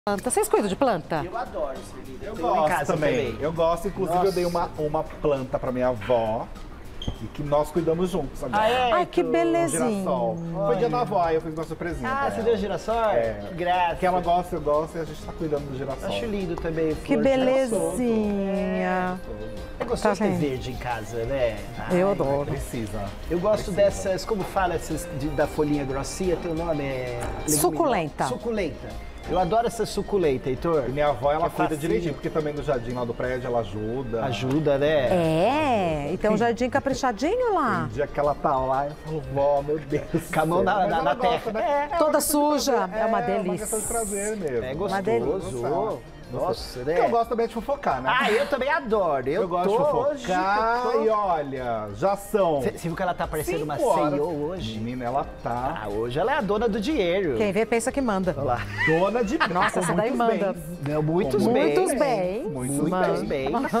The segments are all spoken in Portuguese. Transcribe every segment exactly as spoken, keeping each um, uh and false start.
Planta. Vocês cuidam de planta? Eu adoro esse livro. Eu Tenho em gosto casa também. também. Eu gosto, inclusive Nossa. eu dei uma, uma planta pra minha avó e que nós cuidamos juntos agora. Ah, é? Ai, que Tu- Um belezinha. girassol. Foi dia da avó, aí eu fiz uma surpresinha. Ah, pra você ela. deu girassol? É. Que graça. Que ela gosta, eu gosto e a gente tá cuidando do girassol. Acho lindo também. Que flor de girassol. belezinha. É gostoso Tá ter vendo? verde em casa, né? Eu Ai, adoro. Precisa. Eu gosto dessas, como fala, essas de- da folhinha grossinha, teu nome é... leguminosa? Suculenta. Suculenta. Eu adoro essa suculenta, Heitor. E minha avó, ela Que é cuida facinho. direitinho, porque também no jardim lá do prédio ela ajuda. Ajuda, né? É, e tem um jardim caprichadinho lá. Um dia que ela tá lá, eu falo, vó, meu Deus. Com a mão na- Mas na- ela na gosta, terra. né? É Toda uma questão de suja, prazer. é uma É delícia. uma questão de prazer mesmo. É Uma delícia. gostoso. Nossa, né? Porque eu gosto também de fofocar, né? Ah, eu também adoro. Eu, Eu gosto tô de hoje, fofocar eu tô- e olha, já são Você viu que ela tá parecendo uma cinco C horas. E O hoje? Menina, ela tá Ah, hoje ela é a dona do dinheiro. Quem vê pensa que manda. Olha lá. dona de Nossa, com essa daí muitos manda. bens. Não, muitos Com bens. Muitos bem. Muitos Muitos bens. bens.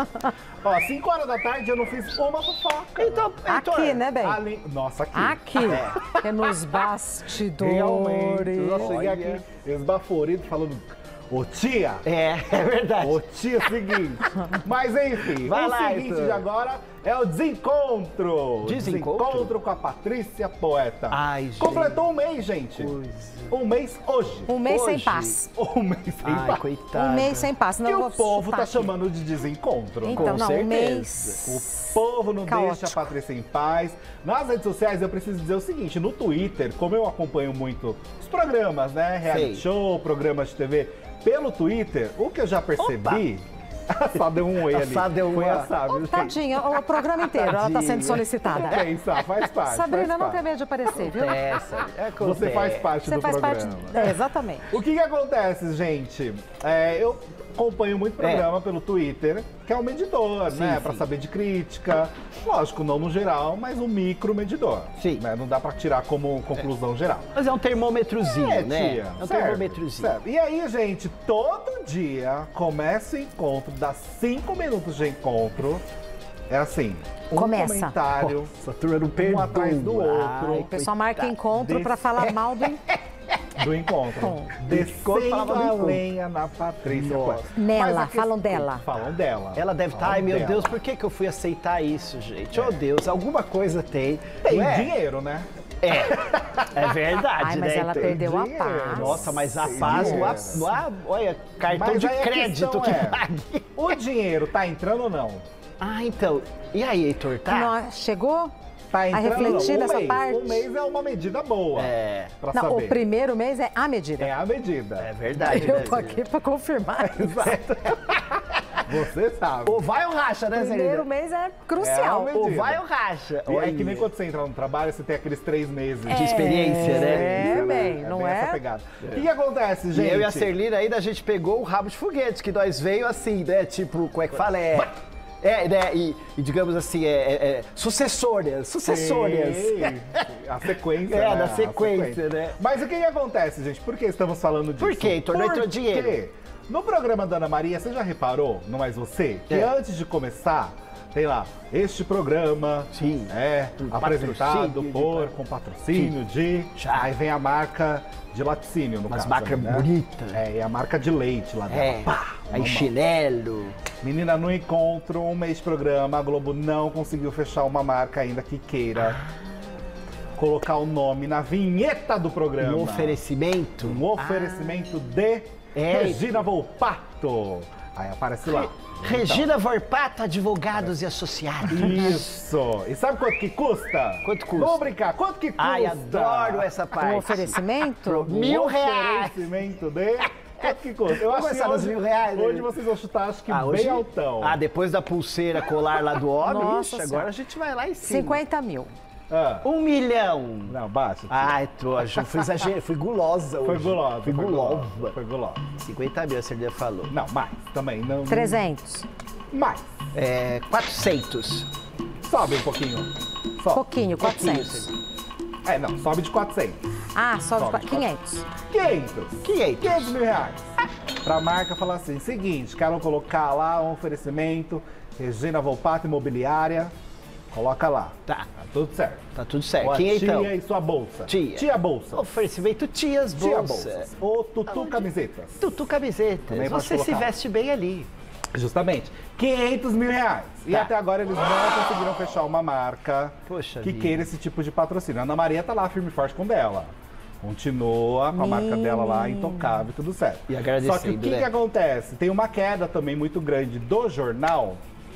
Ó, cinco horas da tarde eu não fiz uma fofoca. Então, Heitor, Aqui, né, bem? Ali... Nossa, aqui. Aqui, que é nos bastidores. Realmente. Nossa, cheguei Olha. aqui esbaforido falando, ô tia, É, é verdade. ô tia, seguinte. Mas enfim, Vai o lá, seguinte Heitor. de agora é o desencontro. Desencontro? Desencontro com a Patrícia Poeta. Ai, gente. Completou um mês, gente. Coisa. Um mês hoje. Um mês sem Hoje. paz. Um mês sem Ai, paz. coitada. Um mês sem paz. Não E vou o povo chutar tá aqui. chamando de desencontro. Então, Com não, um certeza. mês. O povo não Caótico. deixa a Patrícia em paz. Nas redes sociais, eu preciso dizer o seguinte: no Twitter, como eu acompanho muito os programas, né? Reality Sei. show, programas de T V, pelo Twitter, o que eu já percebi. A Sá deu um oi A ali. Sá deu Foi uma- a Sá, viu, gente? Tadinha, o programa inteiro, ela tá sendo solicitada. Bem, Sá, faz parte. Sabrina, faz não parte. tem medo de aparecer, viu? Acontece, acontece. Você faz parte Você do faz parte. programa. É, exatamente. O que que acontece, gente? É, eu acompanho muito programa pelo Twitter, que é um medidor, né? sim. Pra saber de crítica. Lógico, não no geral, mas um micro medidor. Sim. Né? Não dá pra tirar como conclusão geral. Mas é um termômetrozinho, É, né? tia. É um Certo, termômetrozinho. certo. E aí, gente, todo dia começa o encontro, dá cinco minutos de encontro. É assim, um Começa. comentário, Essa turma não perdoa. atrás do outro. Ai, O pessoal marca coitada. encontro pra Desse- falar mal do. do encontro. Bom. Descendo falava do a encontro. lenha na Patrícia. Nossa. Costa. Nela, Mas a questão- falam dela. Falam dela. Ela deve estar, Falam ai meu dela. Deus, por que, que eu fui aceitar isso, gente? Oh Deus, alguma coisa tem. Tem Não é? dinheiro, né? É, é verdade, Ai, mas né? ela Tem perdeu a dinheiro. paz. Nossa, mas a Tem paz, dinheiro. o a- o a- olha, cartão Mas de aí a crédito questão que é, pague. o dinheiro tá entrando ou não? Ah, então. E aí, Heitor, tá? Não, chegou? Tá entrando refletir ou não? nessa um mês, parte? Um mês é uma medida boa. É. Pra Não, saber. o primeiro mês é a medida. É a medida. É verdade, Eu né, tô Zé? aqui pra confirmar. Exato. Você sabe. Ou vai ou racha, né, O primeiro Zé? mês é É crucial. a Ou medida. vai ou racha. E é Olha. que nem quando você entra no trabalho, você tem aqueles três meses De experiência, né? É, né? bem, não bem é? essa pegada. O que, que acontece, E gente? eu e a Serlina ainda a gente pegou o rabo de foguete, que nós veio assim, né? Tipo, como é que fala? É. É, né? E, e digamos assim, é, é, é sucessórias, sucessórias. Sim, a sequência, É, né? da A sequência, né? Mas o que, que acontece, gente? Por que estamos falando disso? Por quê, Heitor? Não entrou dinheiro. Porque no programa da Ana Maria, você já reparou, não mais você, que É. antes de começar, tem lá, este programa Sim. é Com apresentado patrocínio de- por, com patrocínio de... Já. Aí vem a marca de laticínio, no Umas caso. marcas né? bonitas. É, e a marca de leite lá dentro. É. Pá, Aí normal. chinelo. Menina, no encontro, um mês de programa, a Globo não conseguiu fechar uma marca ainda que queira colocar o nome na vinheta do programa. Um oferecimento. Um oferecimento de É. Regina Volpato. Aí aparece lá. Regina Vorpato, Advogados e Associados. Isso. E sabe quanto que custa? Quanto custa? Vamos brincar. Quanto que custa? Ai, adoro essa parte. Um oferecimento? Um Mil reais. oferecimento de... Quanto que custa? Eu Vamos acho que começar nos hoje, mil reais, né? hoje vocês vão chutar, acho que Ah, bem hoje- altão. Ah, depois da pulseira colar lá do homem, Nossa ixi, Senhora. agora a gente vai lá em cima. cinquenta mil. Ah, Um milhão. não, baixa. Ai, trouxa, eu fui exagerado, fui gulosa hoje. Foi gulosa. Fui foi gulosa. Foi gulosa. cinquenta mil, a Serlina falou. Não, mais. Também. Não, trezentos. Mais. É, quatrocentos. Sobe um pouquinho. Sobe. Pouquinho, quatrocentos. É, não. Sobe de quatrocentos. Ah, só de Sobe qua- de quinhentos. quinhentos. quinhentos. quinhentos mil reais. Pra marca falar assim, seguinte, quero colocar lá um oferecimento, Regina Volpato Imobiliária, Coloca lá. Tá. Tá tudo certo. Tá tudo certo. Ou a Quem tia então? e sua bolsa. Tia. Tia bolsa. Oferecimento Tias Tia Bolsa. bolsas. Ou tutu Aonde? camisetas. Tutu Camisetas. Também pode Você se colocar. veste bem ali. Justamente. quinhentos mil reais. E Tá. até agora eles não conseguiram fechar uma marca Poxa que vida. queira esse tipo de patrocínio. A Ana Maria tá lá firme e forte com dela. Continua com a marca dela lá, intocável, tudo certo. E agradecendo, Só que o que, né? que acontece? Tem uma queda também muito grande do jornal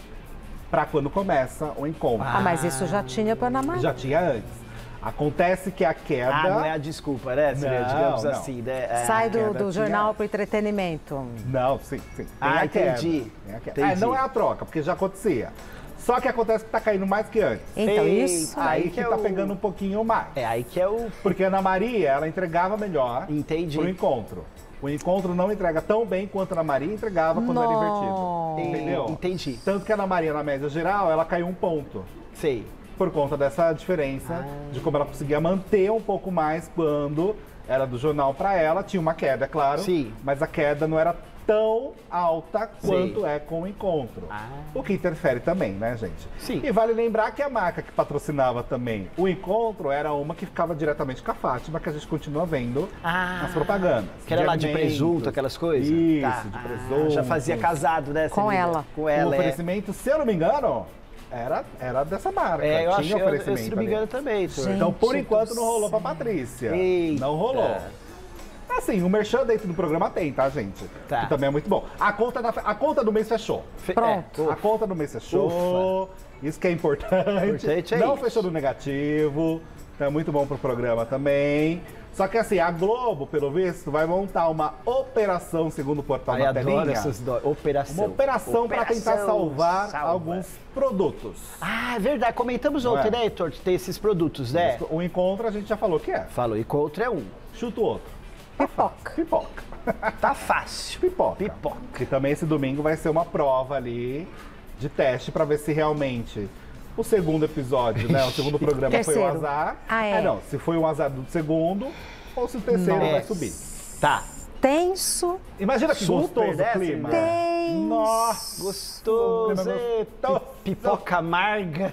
para quando começa o encontro. Ah, mas isso já tinha para Ana Maria. Já tinha antes. Acontece que a queda... Ah, não é a desculpa, né? Seria, Não, digamos não. assim, né? É, Sai do, queda do tinha jornal antes. para entretenimento. Não, sim, sim. Tem Ah, a queda. entendi. Tem a queda. Entendi. É, não é a troca, porque já acontecia. Só que acontece que tá caindo mais que antes. Então, Eita. isso. Aí Aí que que tá é o- pegando um pouquinho mais. É aí que é o... Porque a Ana Maria, ela entregava melhor Entendi. pro encontro. O encontro não entrega tão bem quanto a Ana Maria entregava quando era Nossa. invertido. Entendeu? Entendi. Tanto que a Ana Maria, na média geral, ela caiu um ponto. Sei. Por conta dessa diferença de como ela conseguia manter um pouco mais quando era do jornal para ela. Tinha uma queda, é claro. Sim. Mas a queda não era tão alta Sim. quanto é com o encontro. Ah. O que interfere também, né, gente? Sim. E vale lembrar que a marca que patrocinava também o encontro era uma que ficava diretamente com a Fátima, que a gente continua vendo Ah. nas propagandas. Que era lá de alimentos. presunto, aquelas coisas? Isso, Tá. de Ah, presunto. já fazia casado, né? Com Celina? ela. Com O ela, é. oferecimento, se eu não me engano, era, era dessa marca. É, eu acho, Tinha eu, eu, oferecimento se não me ali. engano também, Heitor. Gente. Então, por do enquanto, não rolou pra céu. Patrícia. Eita. Não rolou. Assim, o merchan dentro do programa tem, tá, gente? Tá. Que também é muito bom. A conta, da, a conta do mês fechou. Fe- Pronto. é, A conta do mês fechou. Isso que é importante. Importante é não isso. fechou no negativo. Então é muito bom pro programa também. Só que assim, a Globo, pelo visto, vai montar uma operação, segundo o portal Ai, na adoro telinha. essas do... operação. Uma operação para tentar Operação salvar salva. alguns produtos. Ah, é verdade. Comentamos Não ontem, é? né, Heitor? De ter esses produtos, né? O encontro a gente já falou que é. Falou, encontro é um. Chuta o outro. Pipoca. Pipoca. Tá fácil. Pipoca. Pipoca. E também esse domingo vai ser uma prova ali de teste para ver se realmente o segundo episódio, né? O segundo programa foi Terceiro. um azar. Ah, é? não, se foi um azar do segundo ou se o terceiro Nossa. vai subir. Tá. Tenso. Imagina que Super, gostoso né, o clima. Tenso. Nossa, Gostoso. Clima é, gostoso. pi- Pipoca amarga.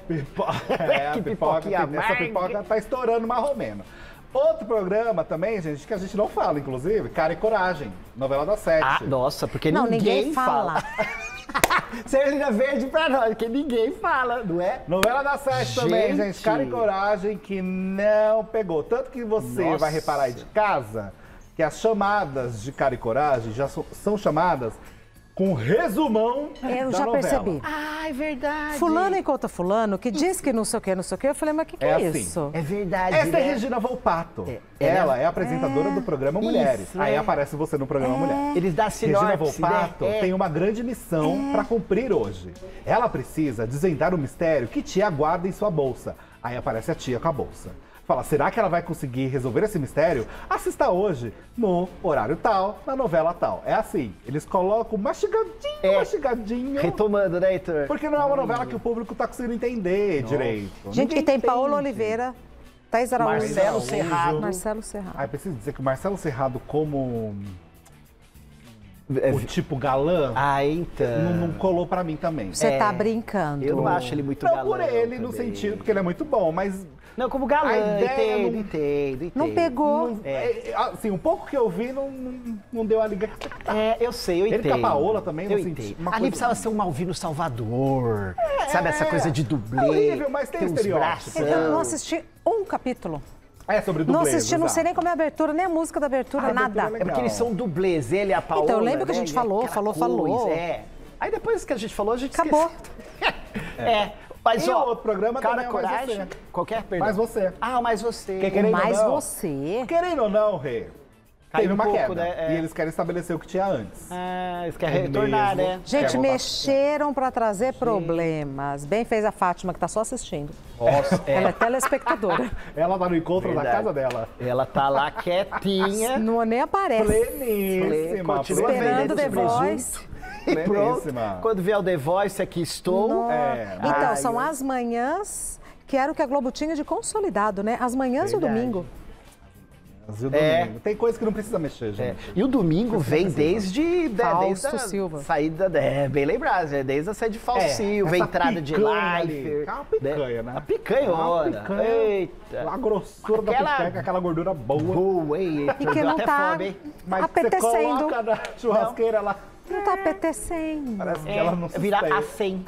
É, a que pipoca, pipoquinha essa amarga. pipoca tá estourando marromeno. Outro programa também, gente, que a gente não fala, inclusive, Cara e Coragem, novela da Sete. Ah, nossa, porque Não, ninguém, ninguém fala. Celina verde pra nós, porque ninguém fala, não é? Novela da Sete também, Gente. gente. Cara e Coragem que não pegou. Tanto que você Nossa. vai reparar aí de casa que as chamadas de Cara e Coragem já so- são chamadas com resumão Eu da já novela. percebi. Ah, é verdade. Fulano encontra fulano que diz que não sei o que, não sei o que. Eu falei, mas o que, que É é, assim. isso? É verdade, Essa é né? Regina Volpato. É, Ela né? é apresentadora do programa Mulheres. Isso, Aí é. aparece você no programa Mulher. Eles dão sinopse, Regina Volpato né? É. tem uma grande missão para cumprir hoje. Ela precisa desvendar o mistério que tia guarda em sua bolsa. Aí aparece a tia com a bolsa. Fala, será que ela vai conseguir resolver esse mistério? Assista hoje, no horário tal, na novela tal. É assim, eles colocam mastigadinho, É. mastigadinho. Retomando, né, Heitor? Porque não é uma novela que o público tá conseguindo entender direito. Gente, Ninguém e tem Paola entende. Oliveira, Thaís Araújo. Marcelo Araújo. Serrado. Marcelo Serrado. Ah, eu preciso dizer que o Marcelo Serrado, como É, o tipo galã, Ah, então. não, não colou pra mim também. Você É. tá brincando. Eu não acho ele muito Não galã. por ele, no também. sentido, porque ele é muito bom, mas Não, como galã, A ideia entendo, não- entendo, entendo. Não pegou. É. é, assim, um pouco que eu vi não, não, não deu a liga. É, eu sei, eu Ele entendo. com a Paola também, eu não senti entendo. uma Ali coisa- precisava ser um Malvino Salvador, sabe? Essa coisa de dublê. É horrível, mas tem uns estereótipo. bração. Então, eu não assisti um capítulo. É sobre Não dublês, assisti, não sei exato. nem como é a abertura, nem a música da abertura, A abertura nada. é É legal. porque eles são dublês, ele e a Paola. Então, eu lembro que a né? gente E falou, aquela falou, falou. É. Aí depois que a gente falou, a gente Acabou. esqueceu. É. Mas, E ó, o outro programa Cara, também é Mais Coragem. Você. Qualquer perdão. Mais Você. Ah, mais você. Que querendo Mas ou não, você. Querendo ou não, Rê, Caiu teve um uma pouco, queda. né? É. E eles querem estabelecer o que tinha antes. Ah, eles É querem retornar, mesmo. né? Gente, Quer voltar- mexeram pra trazer problemas. Bem fez a Fátima, que tá só assistindo. Nossa, Ela é telespectadora. Ela tá no encontro Verdade. da casa dela. Ela tá lá quietinha. Não nem aparece. Pleníssima. Continua Esperando vendendo The presunto. Voice. E pronto. Pleníssima. Quando vier o The Voice, aqui estou. Nossa. É. Então, Ai, são eu- as manhãs que era o que a Globo tinha de consolidado, né? As manhãs do Verdade. domingo. E o É. domingo. Tem coisa que não precisa mexer, É. gente. E o domingo vem desde, de, Fausto desde a Silva. saída, é bem lembrado, é desde a saída de Fausto Silva, a essa entrada de picanha ali. Leifert. É uma picanha, né? A picanhona. Uma picanha. Eita. A grossura Aquela- da picanha, aquela gordura boa. Boa, hein? E que Deu não até tá fome, hein? Mas você apetecendo. coloca na churrasqueira lá, Não tá apetecendo. parece que É, ela não vira sustenta. a cem.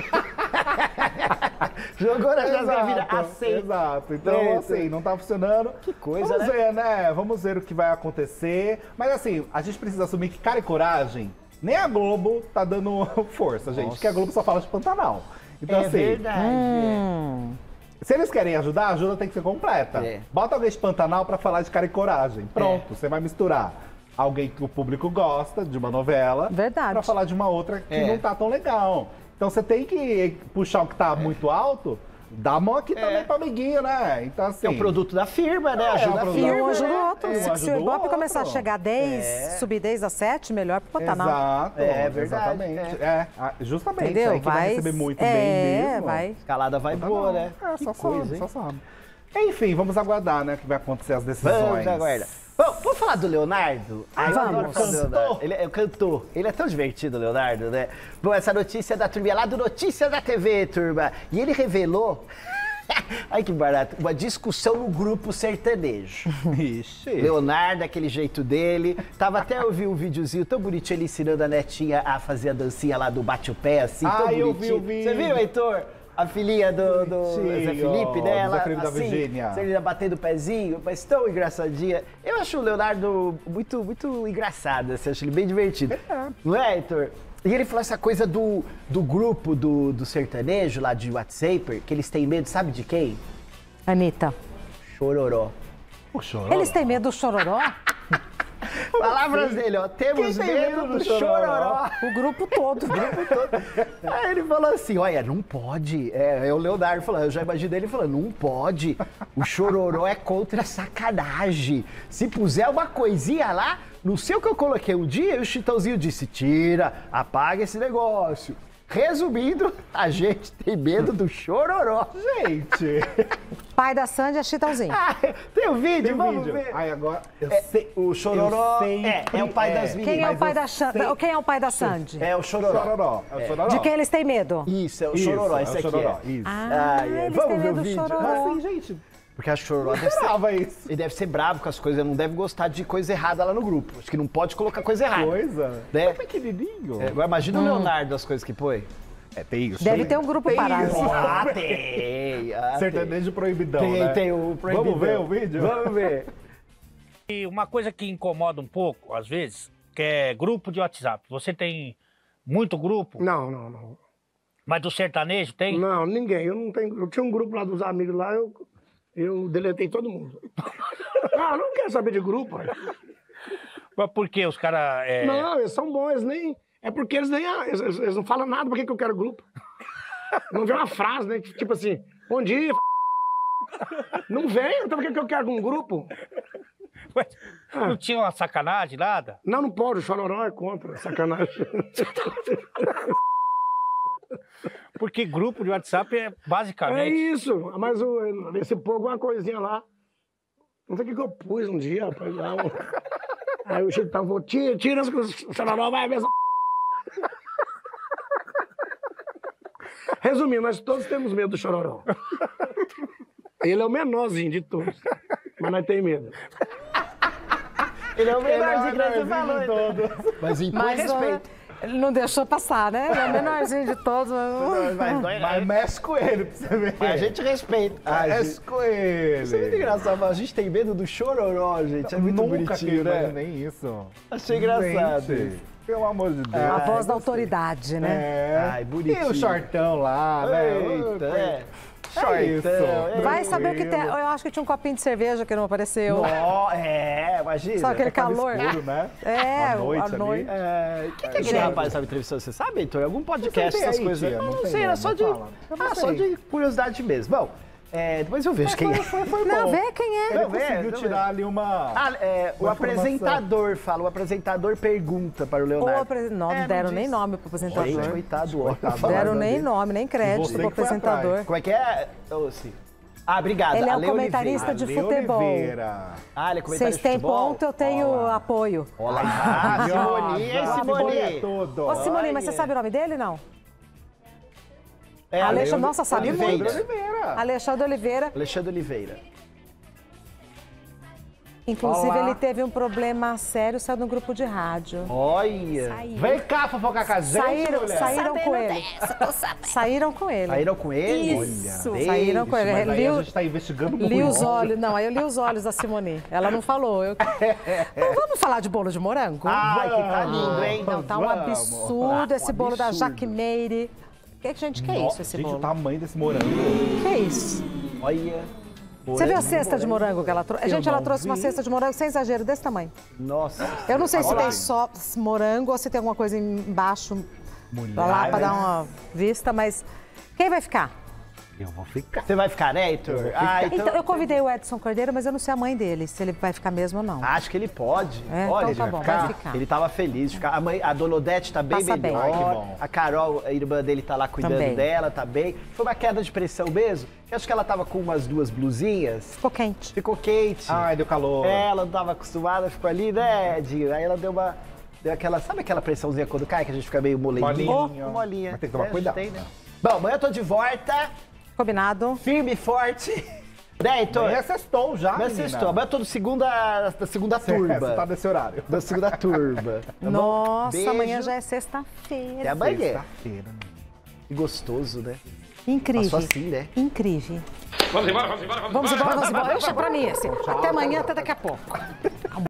Jogou na churrasqueira, vira a cem. Exato. Então, Eita. assim, não tá funcionando. Que coisa, Vamos né? ver, né? Vamos ver o que vai acontecer. Mas, assim, a gente precisa assumir que cara e coragem, nem a Globo tá dando força, gente. Nossa. Porque a Globo só fala de Pantanal. Então, É assim, verdade. Hum. se eles querem ajudar, a ajuda tem que ser completa. É. Bota alguém de Pantanal pra falar de cara e coragem. Pronto, você vai misturar alguém que o público gosta, de uma novela, Verdade. pra falar de uma outra que É. não tá tão legal. Então você tem que puxar o que tá muito alto, dá a mão aqui também pro amiguinho, né? Então, assim. É o produto da firma, né? É, Ajuda é o a produto E firma. um ajuda o né? outro. É, um Se, se ajuda o o Ibope começar a outro. chegar a dez, É. subir dez a sete, melhor pro Pantanal. Exato, É verdade, exatamente. É. ah, justamente, Entendeu? aí que vai receber muito é, bem mesmo. vai. Escalada vai Pantanal. boa, né? É, Que só coisa, sobe, hein? só sobe. Enfim, vamos aguardar, né, o que vai acontecer as decisões. Vamos, aguarda. Bom, vamos falar do Leonardo? Ai, eu Vamos. adoro falar do Leonardo. Ele é o cantor. Ele é tão divertido, o Leonardo, né? Bom, essa notícia é da turma lá do Notícias da T V, turma. E ele revelou, ai que barato, uma discussão no grupo sertanejo. Ixi. Leonardo, aquele jeito dele. Tava até eu vi um videozinho tão bonitinho ele ensinando a netinha a fazer a dancinha lá do bate-o-pé, assim, tão Ah, eu bonitinho. vi o vídeo. Você viu, Heitor? A filhinha do, do Bonitinho, Zé Felipe, né? do Ela, Zé Felipe da assim, Virgínia. Ele ia batendo o pezinho, mas tão engraçadinha. Eu acho o Leonardo muito, muito engraçado, assim, acho ele bem divertido. Não é, Heitor? E ele falou essa coisa do, do grupo do, do sertanejo lá de WhatsApp, que eles têm medo, sabe de quem? Anitta. Chororó. O chororó. Eles têm medo do chororó? Palavras dele, ó. Temos Quem tem medo medo do do chororó? chororó. O grupo todo. Aí ele falou assim, olha, não pode. É, é o Leonardo falando, eu já imaginei ele falando, não pode. O chororó é contra a sacanagem. Se puser uma coisinha lá, não sei o que eu coloquei um dia, e o Chitãozinho disse, tira, apaga esse negócio. Resumindo, a gente tem medo do chororó. Gente, Pai da Sandy é Chitãozinho. Ah, tem o vídeo, tem um vamos vídeo. ver. Ai, agora, eu É, sei, o chororó eu é, sempre é o pai das é. meninas. Quem é o mas pai eu da Xan- sei- Quem é o pai da Sandy? É o chororó. Chororó. É o chororó. De quem eles têm medo? Isso, é o Isso, chororó, é esse o aqui chororó, é. isso. Ah, Ai, ai, eles vamos têm ver o medo do vídeo? chororó. Assim, gente, Porque a chororó deve ser... brava isso. Ele deve ser bravo com as coisas, não deve gostar de coisa errada lá no grupo. Acho que não pode colocar coisa errada. Coisa. Né? É pequenininho. É, agora imagina o Leonardo, as coisas que põe. É, tem isso. Deve tem- ter um grupo tem parado. isso. Ah, tem! Ah, Sertanejo proibidão, tem, né? tem o proibidão. Vamos ver o vídeo? Vamos ver. E uma coisa que incomoda um pouco, às vezes, que é grupo de WhatsApp. Você tem muito grupo, Não, não, não. mas do sertanejo tem? Não, ninguém. Eu não tenho. Eu tinha um grupo lá dos amigos lá, eu, eu deletei todo mundo. Ah, não quero saber de grupo. pai. Mas por quê? Os caras... É... Não, eles são bons, eles nem. É porque eles nem. ah, Eles, eles não falam nada, por que, que eu quero grupo? Não vem uma frase, né? Tipo assim, bom dia. Não vem, então por que, que eu quero um grupo? Ué, não tinha uma sacanagem, nada? Não, não pode, o chororó é contra, sacanagem. Porque grupo de WhatsApp é É basicamente... isso, mas o, esse povo, uma coisinha lá. Não sei o que, que eu pus um dia, rapaz. Lá, um... Aí o Chitão falou: tira, tira, que o chororó vai ver essa. Resumindo, nós todos temos medo do chororó. Ele é o menorzinho de todos, mas nós temos medo. Ele é o menorzinho que Menorzinho você falou. de todos. Mas impõe Mas respeito. ó, ele não deixou passar, né? Ele é o menorzinho de todos. Mas... Mas, mas, Mas mexe com ele pra você ver. a gente respeita. A gente- Mexe com ele. Isso é muito engraçado, mas a gente tem medo do chororó, gente. É muito Nunca que bonitinho, eu né? imaginei isso. Achei engraçado. Gente, pelo amor de Deus. A Ai, voz da gostei. autoridade, né? É. Ai, bonitinho. E o shortão lá, né? Eita, é. Só É isso. então, é. Vai saber o que tem. Tranquilo. Eu acho que tinha um copinho de cerveja que não apareceu. Ó, é, imagina. Só aquele Tava calor. escuro, né? É, À noite à ali. noite. É, o que, que é aquele Gente. rapaz estava entrevistando? Você sabe, Heitor? Algum podcast, sei essas aí, coisas? tia, Eu não não tem sei, era nome, só de. fala. Eu não Ah, só sei. de curiosidade mesmo. Bom, é, depois eu vejo quem é. Foi, foi Não, bom. vê quem é. Ele Não, vê, conseguiu não tirar ali uma... Ah, é, o Uma apresentador fala, o apresentador pergunta para o Ou Leonardo. apre- não, É, não deram diz. nem nome pro apresentador. Gente, coitado, ó. Coitado. Deram Fala, nem Davi. nome, nem E crédito você pro que foi apresentador. atrás. Como é que é? Ô, assim, Ah, obrigado. Ele é o Ale comentarista Oliveira. de Ale futebol. Oliveira. Ah, ele é Vocês comentarista de têm futebol? ponto, eu tenho apoio. Olha lá. Ah, Simone, e aí, Nossa, Simone? é tudo. Ô, Simone, mas Olha. você sabe o nome dele, não? É, Alexandre, Ale nossa, sabe Oliveira. muito. Oliveira. Alexandre Oliveira. Alexandre Oliveira. Inclusive, Olá. ele teve um problema sério, saiu no grupo de rádio. Olha. Vem cá fofocar com a gente, Saíram, mulher. saíram com ele. Saíram com ele. Saíram com ele? Isso. Olha. Saíram com ele. Mas aí Li, a o- gente tá investigando muito. li os olhos. Não, aí eu li os olhos da Simone. Ela não falou. Eu... Então, vamos falar de bolo de morango? Ai, que tá lindo, hein? Não, tá um vamos. absurdo esse Ah, um bolo da absurdo. Jaque Meire. Que, gente, que é Nossa, isso, esse gente, bolo? o tamanho desse morango. Que é isso? Olha. Você viu a cesta de morango que ela trouxe? Eu Gente, ela não trouxe uma vi. cesta de morango, sem exagero, desse tamanho. Nossa. Eu não sei se Olha tem lá. só morango ou se tem alguma coisa embaixo Mulher. pra lá pra dar uma vista, mas quem vai ficar? Eu vou ficar. Você vai ficar, né, Heitor? Ah, Então, eu convidei o Edson Cordeiro, mas eu não sei a mãe dele, se ele vai ficar mesmo ou não. Acho que ele pode. É, Olha, então tá ele bom, ficar. vai ficar. Ele tava feliz de ficar. A, mãe, a Dona Odete tá bem Passa bem. melhor. Ai, que bom. A Carol, a irmã dele, tá lá cuidando Também. dela, tá bem. Foi uma queda de pressão mesmo. Eu acho que ela tava com umas duas blusinhas. Ficou quente. Ficou quente. Ai, deu calor. É, ela não tava acostumada, ficou ali, né, Dinho? Aí ela deu uma. Deu aquela. Sabe aquela pressãozinha quando cai, que a gente fica meio moleguinho? Molinho. Oh, molinha. Mas tem que tomar É, cuidado, tem, né? né? Bom, amanhã eu tô de volta, Combinado? firme e forte. Né, Heitor? Amanhã é sextou já, Amanhã menina. sextou. Amanhã eu tô do segunda, da segunda Você turma. tá nesse horário. Da segunda turma. Tá bom? Nossa, Beijo. amanhã já é Até sexta-feira. amanhã. Sexta-feira. Que gostoso, né? Incrível. Passou assim, né? Incrível. Vamos embora, vamos embora, vamos Vamos embora. embora, vamos embora. Deixa pra mim esse. Até amanhã, até daqui a pouco.